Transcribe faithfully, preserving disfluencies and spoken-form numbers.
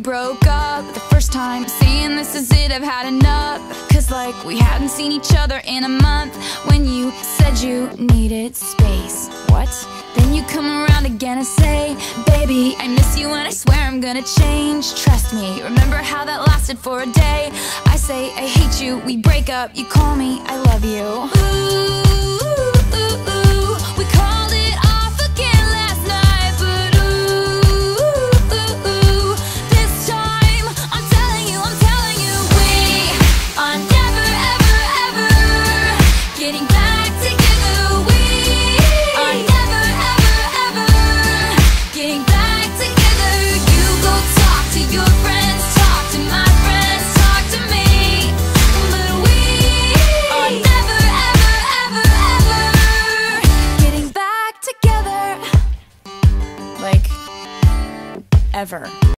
broke up the first time, saying this is it, I've had enough. Cause like we hadn't seen each other in a month. When you said you needed space, what? Then you come around again and say, baby, I miss you and I swear I'm gonna change. Trust me, remember how that lasted for a day? I say I hate you, we break up, you call me I love you. Ooh, ooh, ooh, we called it off again last night, but ooh, ooh, ooh, this time I'm telling you, I'm telling you, we are never, ever, ever getting back together. We are never, ever, ever getting back together. You go talk to your friends, talk to my friends, talk to me, but we are never, ever, ever, ever getting back together. Like, ever.